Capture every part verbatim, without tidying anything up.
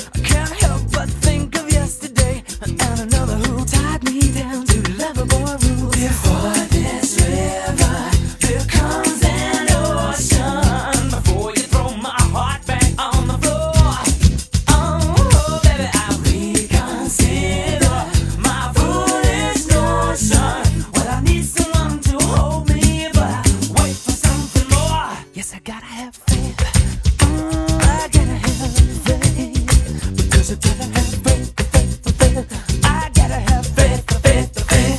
I can't help but think of yesterday and another who tied me down to lover boy rules. Before this river, there comes an ocean. Before you throw my heart back on the floor, oh baby, I reconsider my foolish notion. Well, I need someone to hold me, but I wait for something more. Yes, I gotta have faith. Mm, I gotta have faith. Because I gotta have faith, faith, faith. I gotta have faith, faith, faith.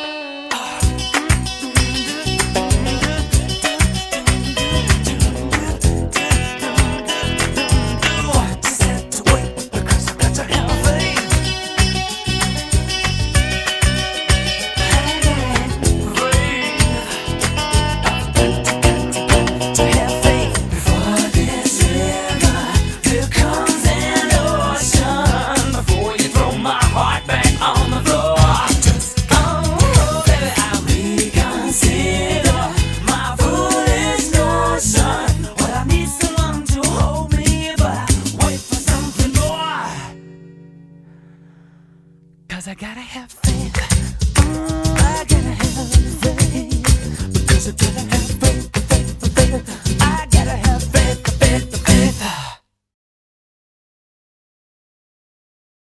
Just have to wait because I got to have faith. I gotta have faith. To have faith. Before this river, there comes an ocean. Before you throw my heart back on the floor, oh baby, I reconsider my foolish notion. Well, I need someone to hold me, but I wait for something more. Cause I gotta have faith. Mm, I gotta have faith.